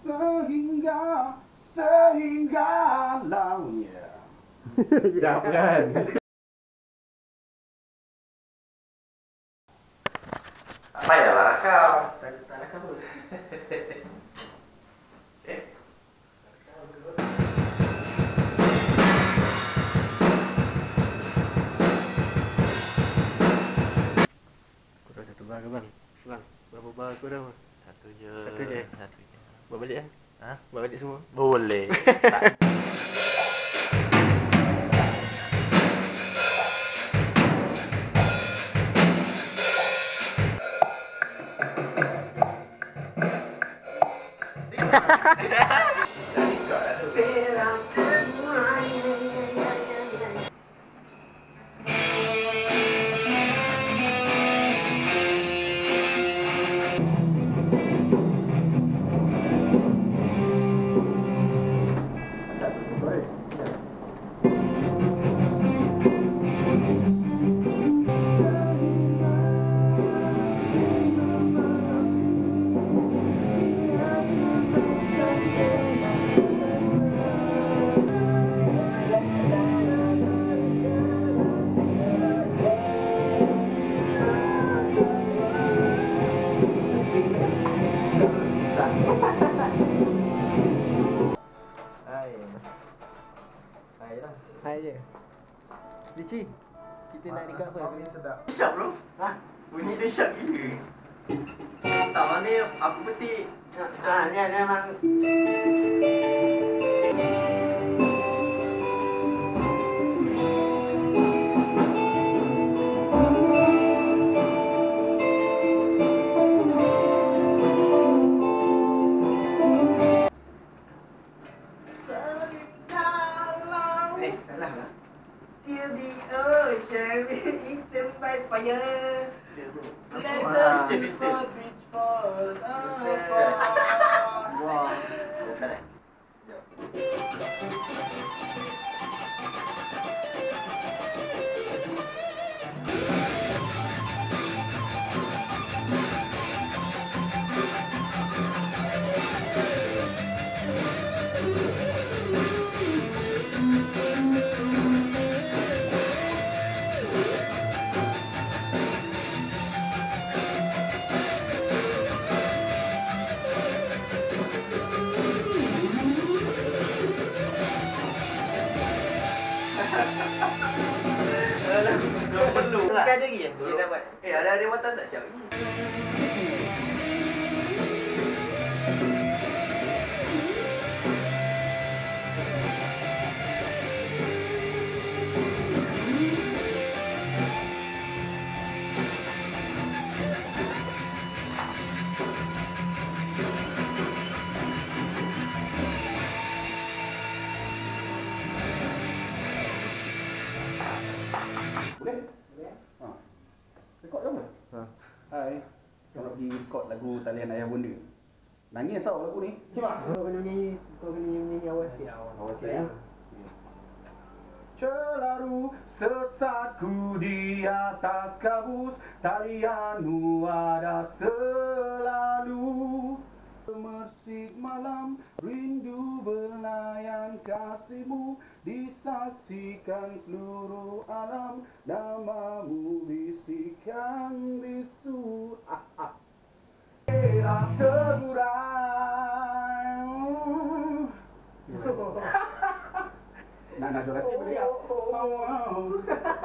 sehingga launya. Ya, bukan. Apa ya, Barakau? Tak rakam pun. Kurang satu bar ke bang? Bang, berapa bar aku dah? Satu je. Buat balik kan? Ha? Buat balik semua? Boleh. Hai je. Lici, kita nak dekat apa? Kopi sedap. Syak bro. Ha? Bunyi dia syak gila. Tak, mana aku petik. Ni memang. Salah lah. Till the ocean, eaten by fire. Let us before beach falls apart. Wow. Bukan eh? Belum perlu lah. Ada lagi ya? Dia dapat. Ada watan tak siap lagi? Boleh? Ha. Rekod ke apa? Ha. Hai. Kalau pergi rekod lagu Talian Ayah Bonda. Nangis tau lagu ni. Cuba. Kau kena nyanyi awal sikit. Awal sikit ya. Selalu sesatku di atas kabus, talianmu ada selalu. Mersik malam, rindu belayan kasihmu, disaksikan seluruh alam, namamu bisikan bisu. Era tegurai. Nak joget boleh tak? Mau.